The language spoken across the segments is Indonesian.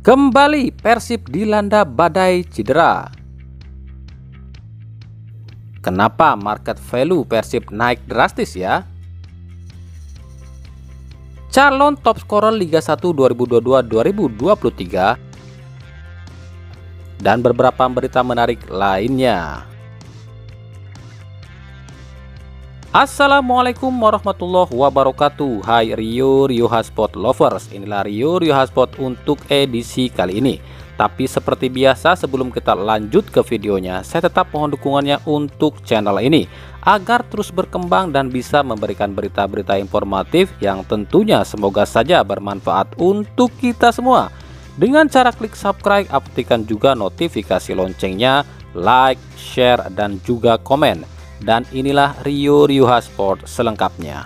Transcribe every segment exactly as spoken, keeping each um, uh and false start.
Kembali Persib dilanda badai cedera. Kenapa market value Persib naik drastis ya? Calon top scorer Liga satu dua ribu dua puluh dua dua ribu dua puluh tiga dan beberapa berita menarik lainnya. Assalamualaikum warahmatullahi wabarakatuh. Hai Rio Rio Hotspot lovers, inilah Rio Rio Hotspot untuk edisi kali ini. Tapi seperti biasa, sebelum kita lanjut ke videonya, saya tetap mohon dukungannya untuk channel ini agar terus berkembang dan bisa memberikan berita-berita informatif yang tentunya semoga saja bermanfaat untuk kita semua. Dengan cara klik subscribe, aktifkan juga notifikasi loncengnya, like, share, dan juga komen. Dan inilah Rio Rio Hotspot selengkapnya.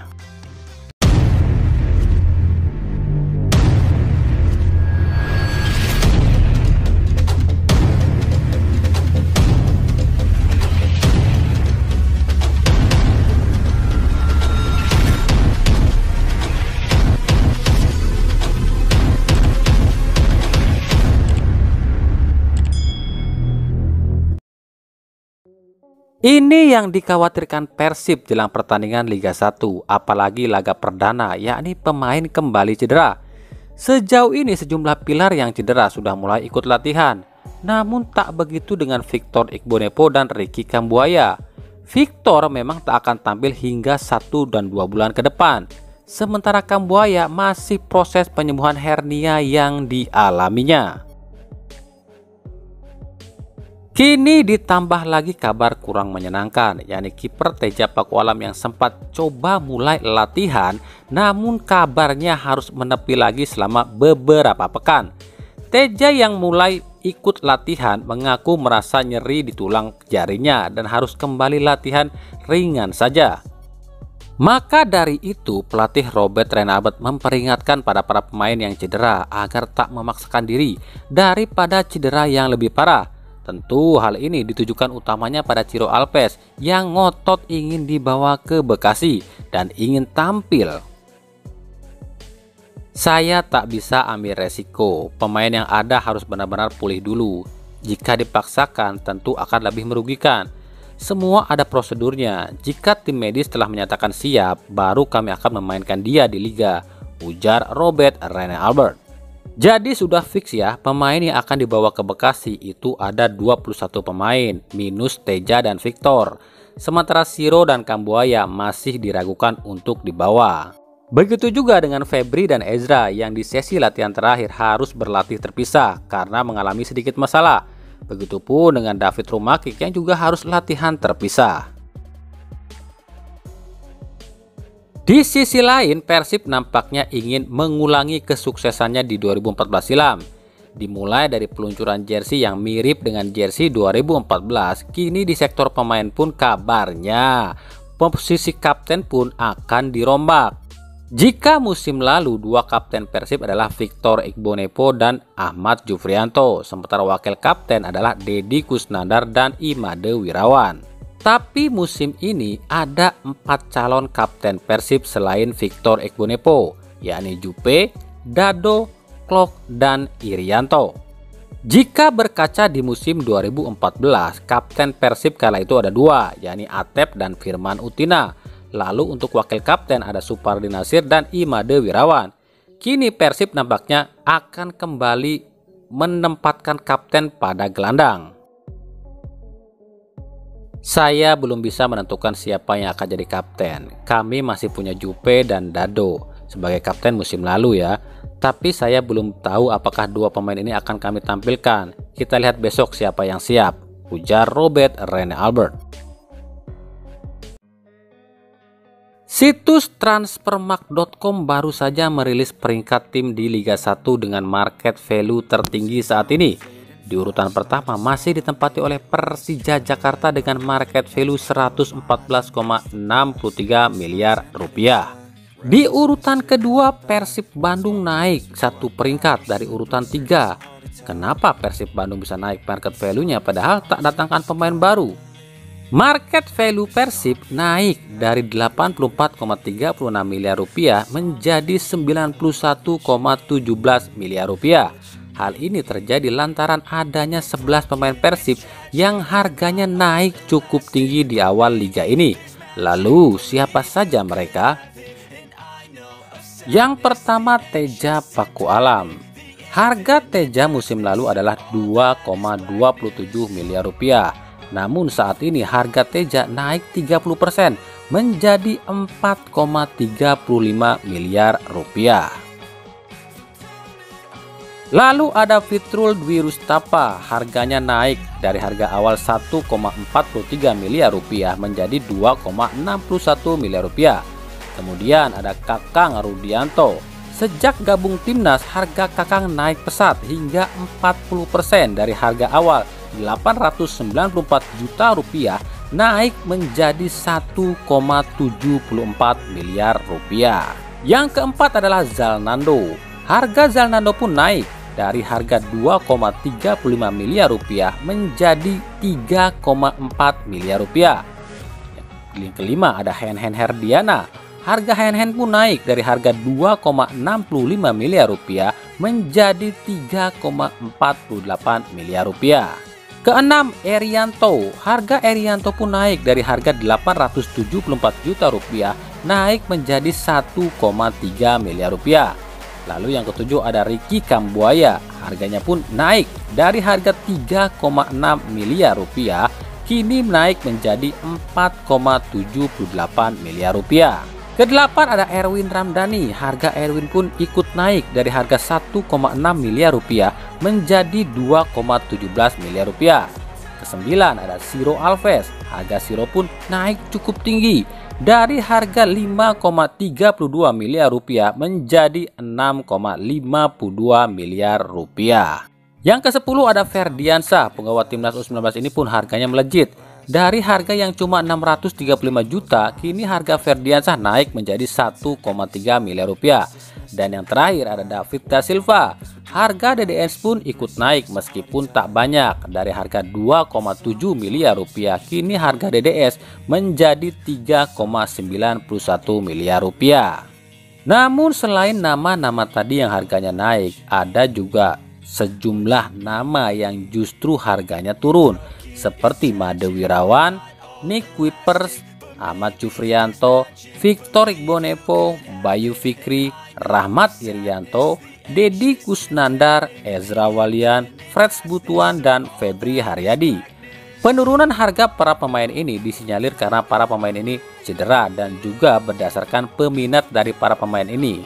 Ini yang dikhawatirkan Persib jelang pertandingan Liga satu, apalagi laga perdana, yakni pemain kembali cedera. Sejauh ini sejumlah pilar yang cedera sudah mulai ikut latihan, namun tak begitu dengan Victor Igbonepo dan Ricky Kambuaya. Victor memang tak akan tampil hingga satu dan dua bulan ke depan, sementara Kambuaya masih proses penyembuhan hernia yang dialaminya. Kini ditambah lagi kabar kurang menyenangkan, yakni kiper Teja Pakualam yang sempat coba mulai latihan, namun kabarnya harus menepi lagi selama beberapa pekan. Teja yang mulai ikut latihan mengaku merasa nyeri di tulang jarinya dan harus kembali latihan ringan saja. Maka dari itu, pelatih Robert Renalbert memperingatkan pada para pemain yang cedera agar tak memaksakan diri daripada cedera yang lebih parah. Tentu hal ini ditujukan utamanya pada Ciro Alves yang ngotot ingin dibawa ke Bekasi dan ingin tampil. Saya tak bisa ambil resiko, pemain yang ada harus benar-benar pulih dulu. Jika dipaksakan tentu akan lebih merugikan. Semua ada prosedurnya, jika tim medis telah menyatakan siap, baru kami akan memainkan dia di Liga, ujar Robert Renalbert. Jadi sudah fix ya, pemain yang akan dibawa ke Bekasi itu ada dua puluh satu pemain, minus Teja dan Victor. Sementara Siro dan Kambuaya masih diragukan untuk dibawa. Begitu juga dengan Febri dan Ezra yang di sesi latihan terakhir harus berlatih terpisah karena mengalami sedikit masalah. Begitupun dengan David Rumakik yang juga harus latihan terpisah. Di sisi lain, Persib nampaknya ingin mengulangi kesuksesannya di dua ribu empat belas silam. Dimulai dari peluncuran jersey yang mirip dengan jersey dua ribu empat belas, kini di sektor pemain pun kabarnya posisi kapten pun akan dirombak. Jika musim lalu dua kapten Persib adalah Victor Igbonepo dan Ahmad Jufrianto, sementara wakil kapten adalah Deddy Kusnandar dan Imade Wirawan. Tapi musim ini ada empat calon kapten Persib selain Victor Igbonepo, yakni Jupe, Dado, Klok, dan Irianto. Jika berkaca di musim dua ribu empat belas, kapten Persib kala itu ada dua, yakni Atep dan Firman Utina. Lalu untuk wakil kapten ada Supardi Nasir dan Imade Wirawan. Kini Persib nampaknya akan kembali menempatkan kapten pada gelandang. Saya belum bisa menentukan siapa yang akan jadi kapten. Kami masih punya Jupe dan Dado sebagai kapten musim lalu ya. Tapi saya belum tahu apakah dua pemain ini akan kami tampilkan. Kita lihat besok siapa yang siap, ujar Robert Renalbert. Situs transfermarkt dot com baru saja merilis peringkat tim di Liga satu dengan market value tertinggi saat ini. Di urutan pertama masih ditempati oleh Persija Jakarta dengan market value seratus empat belas koma enam tiga miliar rupiah. Di urutan kedua Persib Bandung naik satu peringkat dari urutan tiga. Kenapa Persib Bandung bisa naik market value-nya padahal tak datangkan pemain baru? Market value Persib naik dari delapan puluh empat koma tiga enam miliar rupiah menjadi sembilan puluh satu koma satu tujuh miliar rupiah. Hal ini terjadi lantaran adanya sebelas pemain Persib yang harganya naik cukup tinggi di awal liga ini. Lalu siapa saja mereka? Yang pertama, Teja Paku Alam. Harga Teja musim lalu adalah dua koma dua tujuh miliar rupiah. Namun saat ini harga Teja naik tiga puluh persen menjadi empat koma tiga lima miliar rupiah. Lalu ada Fitrul Dwi Rustapa, harganya naik dari harga awal satu koma empat tiga miliar rupiah menjadi dua koma enam satu miliar rupiah. Kemudian ada Kakang Rudianto. Sejak gabung timnas, harga Kakang naik pesat hingga empat puluh persen dari harga awal delapan ratus sembilan puluh empat juta rupiah naik menjadi satu koma tujuh empat miliar rupiah. Yang keempat adalah Zalnando. Harga Zalnando pun naik dari harga dua koma tiga lima miliar rupiah menjadi tiga koma empat miliar rupiah. Yang kelima ada Hen-Hen Herdiana. Harga Hen-Hen pun naik dari harga dua koma enam lima miliar rupiah menjadi tiga koma empat delapan miliar rupiah. Keenam, Erianto. Harga Erianto pun naik dari harga delapan ratus tujuh puluh empat juta rupiah naik menjadi satu koma tiga miliar rupiah. Lalu yang ketujuh ada Ricky Kambuaya. Harganya pun naik dari harga tiga koma enam miliar rupiah kini naik menjadi empat koma tujuh delapan miliar rupiah. Kedelapan ada Erwin Ramdhani. Harga Erwin pun ikut naik dari harga satu koma enam miliar rupiah menjadi dua koma satu tujuh miliar rupiah. Kesembilan ada Ciro Alves. Harga Ciro pun naik cukup tinggi dari harga lima koma tiga dua miliar rupiah menjadi enam koma lima dua miliar rupiah. Yang kesepuluh ada Ferdiansyah. Penggawa timnas U sembilan belas ini pun harganya melejit. Dari harga yang cuma enam ratus tiga puluh lima juta, kini harga Ferdiansyah naik menjadi satu koma tiga miliar rupiah. Dan yang terakhir ada David Da Silva. Harga D D S pun ikut naik meskipun tak banyak. Dari harga dua koma tujuh miliar rupiah, kini harga D D S menjadi tiga koma sembilan satu miliar rupiah. Namun selain nama-nama tadi yang harganya naik, ada juga sejumlah nama yang justru harganya turun, seperti Made Wirawan, Nick Kuipers, Ahmad Jufrianto, Victor Igbonevo, Bayu Fikri, Rahmat Irianto, Deddy Kusnandar, Ezra Walian, Freds Butuan, dan Febri Haryadi. Penurunan harga para pemain ini disinyalir karena para pemain ini cedera dan juga berdasarkan peminat dari para pemain ini.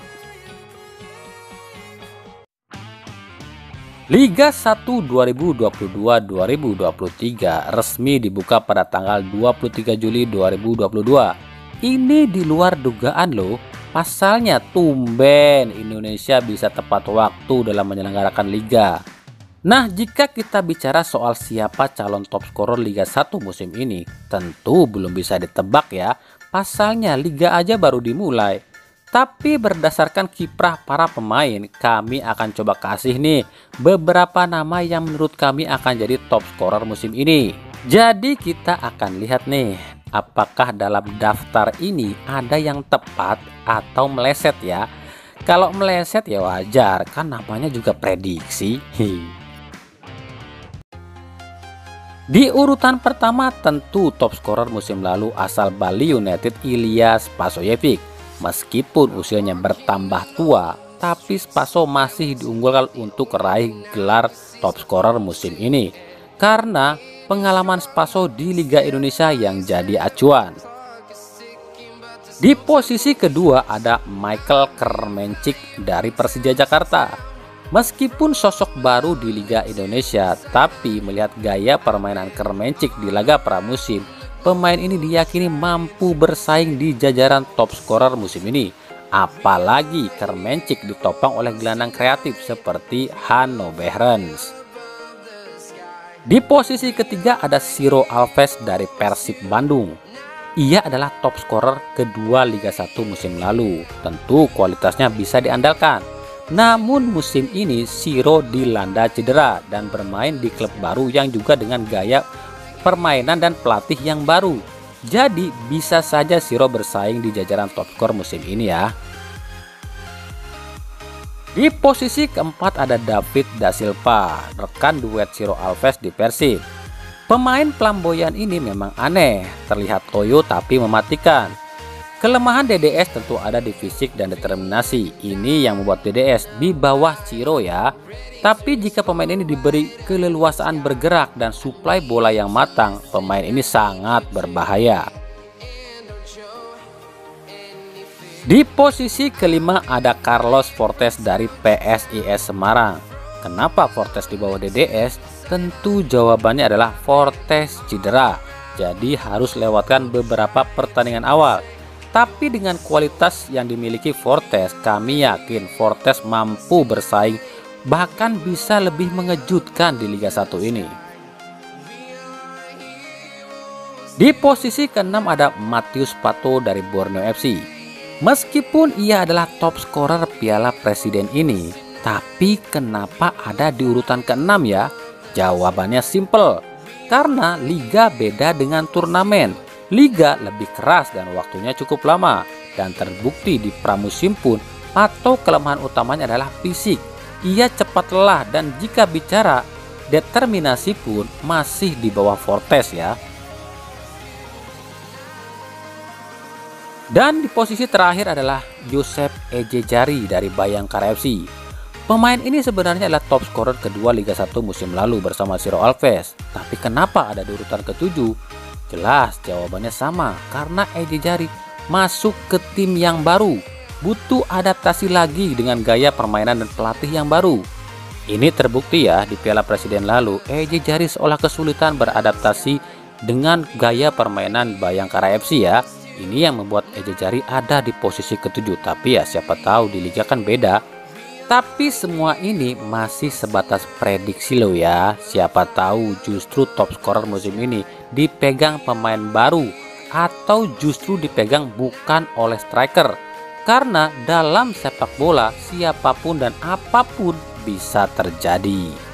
Liga satu dua ribu dua puluh dua dua ribu dua puluh tiga resmi dibuka pada tanggal dua puluh tiga Juli dua ribu dua puluh dua. Ini di luar dugaan loh. Pasalnya tumben Indonesia bisa tepat waktu dalam menyelenggarakan liga. Nah, jika kita bicara soal siapa calon top scorer Liga satu musim ini, tentu belum bisa ditebak ya. Pasalnya liga aja baru dimulai. Tapi berdasarkan kiprah para pemain, kami akan coba kasih nih beberapa nama yang menurut kami akan jadi top scorer musim ini. Jadi kita akan lihat nih, apakah dalam daftar ini ada yang tepat atau meleset ya. Kalau meleset ya wajar, kan namanya juga prediksi. Di urutan pertama tentu top scorer musim lalu asal Bali United Ilyas Spasojevic. Meskipun usianya bertambah tua, tapi Spaso masih diunggulkan untuk meraih gelar top scorer musim ini karena pengalaman Spaso di Liga Indonesia yang jadi acuan. Di posisi kedua ada Michael Kermencik dari Persija Jakarta. Meskipun sosok baru di Liga Indonesia, tapi melihat gaya permainan Kermencik di laga pramusim, pemain ini diyakini mampu bersaing di jajaran top scorer musim ini. Apalagi Kermencik ditopang oleh gelandang kreatif seperti Hanno Behrens. Di posisi ketiga ada Ciro Alves dari Persib Bandung. Ia adalah top scorer kedua Liga satu musim lalu. Tentu kualitasnya bisa diandalkan. Namun musim ini Ciro dilanda cedera dan bermain di klub baru yang juga dengan gaya permainan dan pelatih yang baru. Jadi bisa saja Ciro bersaing di jajaran top skor musim ini ya. Di posisi keempat ada David da Silva, rekan duet Ciro Alves di Persib. Pemain flamboyan ini memang aneh, terlihat loyo tapi mematikan. Kelemahan D D S tentu ada di fisik dan determinasi. Ini yang membuat D D S di bawah Ciro ya. Tapi jika pemain ini diberi keleluasaan bergerak dan suplai bola yang matang, pemain ini sangat berbahaya. Di posisi kelima ada Carlos Fortes dari P S I S Semarang. Kenapa Fortes di bawah D D S? Tentu jawabannya adalah Fortes cedera, jadi harus lewatkan beberapa pertandingan awal. Tapi dengan kualitas yang dimiliki Fortes, kami yakin Fortes mampu bersaing, bahkan bisa lebih mengejutkan di Liga satu ini. Di posisi keenam ada Matius Pato dari Borneo F C. Meskipun ia adalah top scorer Piala Presiden ini, tapi kenapa ada di urutan keenam ya? Jawabannya simple, karena liga beda dengan turnamen. Liga lebih keras dan waktunya cukup lama, dan terbukti di pramusim pun Pato kelemahan utamanya adalah fisik. Ia cepat lelah dan jika bicara determinasi pun masih di bawah Fortes ya. Dan di posisi terakhir adalah Joseph Ejejari dari Bayangkara F C. Pemain ini sebenarnya adalah top scorer kedua Liga satu musim lalu bersama Ciro Alves. Tapi kenapa ada di urutan ketujuh? Jelas jawabannya sama, karena Ejejari masuk ke tim yang baru. Butuh adaptasi lagi dengan gaya permainan dan pelatih yang baru. Ini terbukti ya di Piala Presiden lalu, Ejejari seolah kesulitan beradaptasi dengan gaya permainan Bayangkara F C ya. Ini yang membuat Ejejari ada di posisi ketujuh. Tapi ya siapa tahu di liga kan beda. Tapi semua ini masih sebatas prediksi loh ya. Siapa tahu justru top scorer musim ini dipegang pemain baru, atau justru dipegang bukan oleh striker. Karena dalam sepak bola siapapun dan apapun bisa terjadi.